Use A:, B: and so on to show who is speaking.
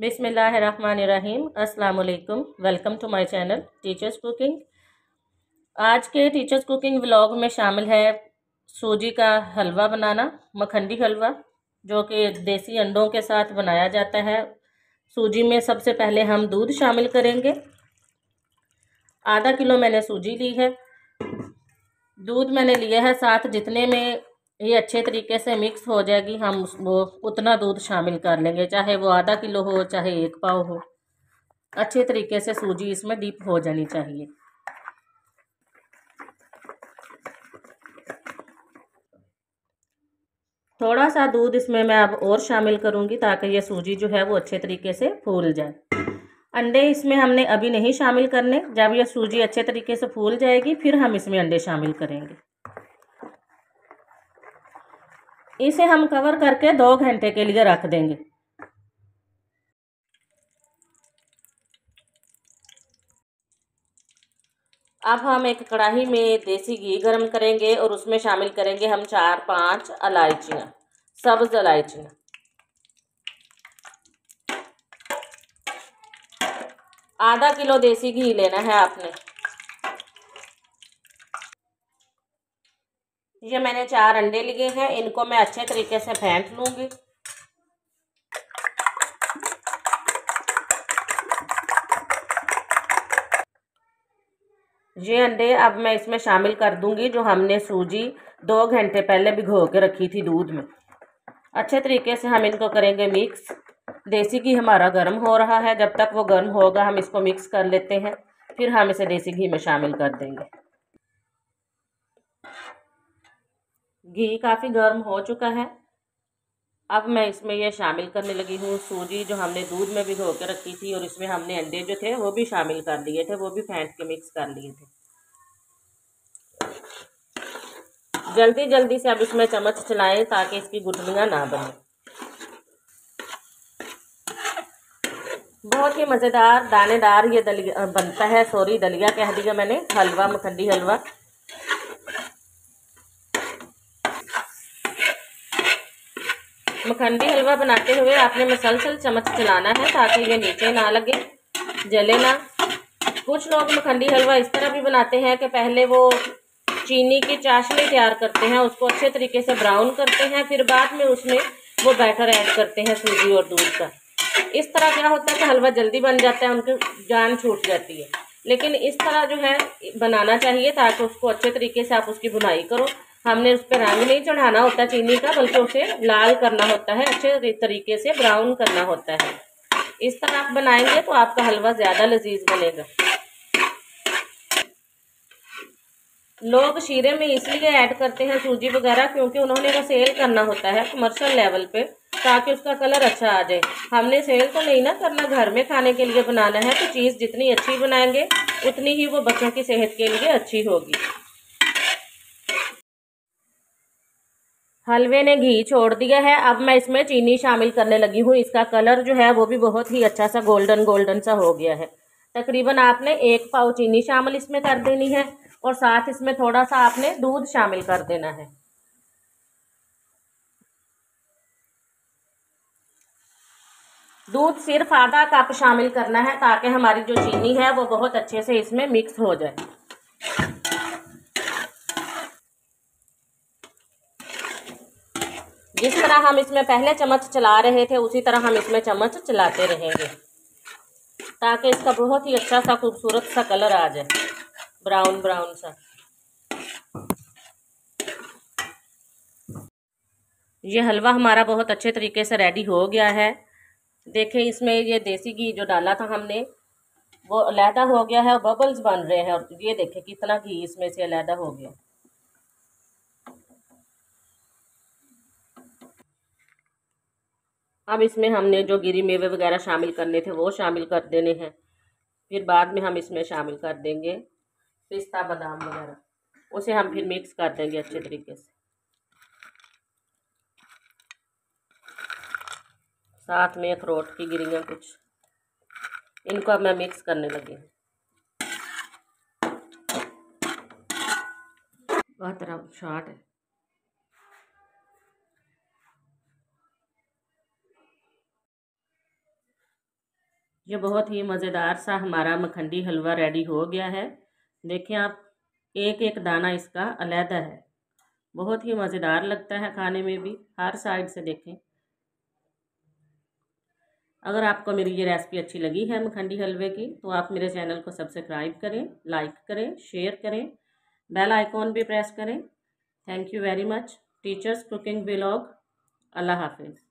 A: बिस्मिल्लाहिर्रहमानिर्रहीम। अस्सलाम वालेकुम। Welcome to my channel teachers cooking. आज के टीचर्स कुकिंग व्लॉग में शामिल है सूजी का हलवा बनाना, मखंडी हलवा, जो कि देसी अंडों के साथ बनाया जाता है। सूजी में सबसे पहले हम दूध शामिल करेंगे। आधा किलो मैंने सूजी ली है। दूध मैंने लिया है साथ, जितने में ये अच्छे तरीके से मिक्स हो जाएगी हम वो उतना दूध शामिल कर लेंगे, चाहे वो आधा किलो हो चाहे 1 पाव हो। अच्छे तरीके से सूजी इसमें डीप हो जानी चाहिए। थोड़ा सा दूध इसमें मैं अब और शामिल करूंगी ताकि ये सूजी जो है वो अच्छे तरीके से फूल जाए। अंडे इसमें हमने अभी नहीं शामिल करने, जब ये सूजी अच्छे तरीके से फूल जाएगी फिर हम इसमें अंडे शामिल करेंगे। इसे हम कवर करके 2 घंटे के लिए रख देंगे। अब हम एक कढ़ाई में देसी घी गरम करेंगे और उसमें शामिल करेंगे हम 4-5 इलायचियाँ, सब्ज इलायचियाँ। आधा किलो देसी घी लेना है आपने। ये मैंने 4 अंडे लिए हैं, इनको मैं अच्छे तरीके से फेंट लूँगी। ये अंडे अब मैं इसमें शामिल कर दूंगी जो हमने सूजी 2 घंटे पहले भिगो के रखी थी दूध में। अच्छे तरीके से हम इनको करेंगे मिक्स। देसी घी हमारा गर्म हो रहा है, जब तक वो गर्म होगा हम इसको मिक्स कर लेते हैं, फिर हम इसे देसी घी में शामिल कर देंगे। घी काफ़ी गर्म हो चुका है। अब मैं इसमें ये शामिल करने लगी हूँ सूजी जो हमने दूध में भिगो के रखी थी, और इसमें हमने अंडे जो थे वो भी शामिल कर लिए थे, वो भी फेंट के मिक्स कर लिए थे। जल्दी जल्दी से अब इसमें चम्मच चलाएं ताकि इसकी गुठलियाँ ना बने। बहुत ही मज़ेदार दानेदार ये दलिया बनता है। सॉरी, दलिया कह दिया मैंने, हलवा, मखंडी हलवा। मखंडी हलवा बनाते हुए आपने मुसलसल चम्मच चलाना है ताकि ये नीचे ना लगे, जले ना। कुछ लोग मखंडी हलवा इस तरह भी बनाते हैं कि पहले वो चीनी की चाशनी तैयार करते हैं, उसको अच्छे तरीके से ब्राउन करते हैं, फिर बाद में उसमें वो बैटर ऐड करते हैं सूजी और दूध का। इस तरह क्या होता है कि हलवा जल्दी बन जाता है, उनकी जान छूट जाती है। लेकिन इस तरह जो है बनाना चाहिए ताकि उसको अच्छे तरीके से आप उसकी बुनाई करो। हमने उस पर रंग नहीं चढ़ाना होता चीनी का, बल्कि उसे लाल करना होता है, अच्छे तरीके से ब्राउन करना होता है। इस तरह आप बनाएंगे तो आपका हलवा ज़्यादा लजीज बनेगा। लोग शीरे में इसलिए ऐड करते हैं सूजी वगैरह क्योंकि उन्होंने वो सेल करना होता है कमर्शियल लेवल पे, ताकि उसका कलर अच्छा आ जाए। हमने सेल तो नहीं ना करना, घर में खाने के लिए बनाना है, तो चीज़ जितनी अच्छी बनाएंगे उतनी ही वो बच्चों की सेहत के लिए अच्छी होगी। हलवे ने घी छोड़ दिया है। अब मैं इसमें चीनी शामिल करने लगी हूँ। इसका कलर जो है वो भी बहुत ही अच्छा सा गोल्डन गोल्डन सा हो गया है। तकरीबन आपने 1 पाव चीनी शामिल इसमें कर देनी है, और साथ इसमें थोड़ा सा आपने दूध शामिल कर देना है। दूध सिर्फ आधा कप शामिल करना है ताकि हमारी जो चीनी है वो बहुत अच्छे से इसमें मिक्स हो जाए। जिस तरह हम इसमें पहले चम्मच चला रहे थे उसी तरह हम इसमें चम्मच चलाते रहेंगे ताकि इसका बहुत ही अच्छा सा खूबसूरत सा कलर आ जाए, ब्राउन ब्राउन सा। ये हलवा हमारा बहुत अच्छे तरीके से रेडी हो गया है। देखें, इसमें ये देसी घी जो डाला था हमने वो अलहदा हो गया है, बबल्स बन रहे हैं, और ये देखें कितना घी इसमें से अलहदा हो गया। अब इसमें हमने जो गिरी मेवे वगैरह शामिल करने थे वो शामिल कर देने हैं। फिर बाद में हम इसमें शामिल कर देंगे पिस्ता बादाम वगैरह, उसे हम फिर मिक्स कर देंगे अच्छे तरीके से। साथ में अखरोट की गिरियाँ कुछ, इनको अब मैं मिक्स करने लगी हूँ। बहुत तरह शॉर्ट है। ये बहुत ही मज़ेदार सा हमारा मखंडी हलवा रेडी हो गया है। देखें आप, एक एक दाना इसका अलहदा है। बहुत ही मज़ेदार लगता है खाने में भी, हर साइड से देखें। अगर आपको मेरी ये रेसिपी अच्छी लगी है मखंडी हलवे की, तो आप मेरे चैनल को सब्सक्राइब करें, लाइक करें, शेयर करें, बेल आइकॉन भी प्रेस करें। Thank you very much. Teachers cooking vlog. अल्लाह हाफिज़।